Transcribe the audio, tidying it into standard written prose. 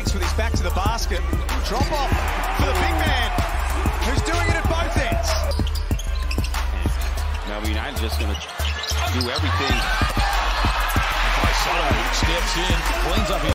Waits with his back to the basket. Drop off for the big man, who's doing it at both ends. Melbourne United just going to do everything. Sotto steps in, cleans up his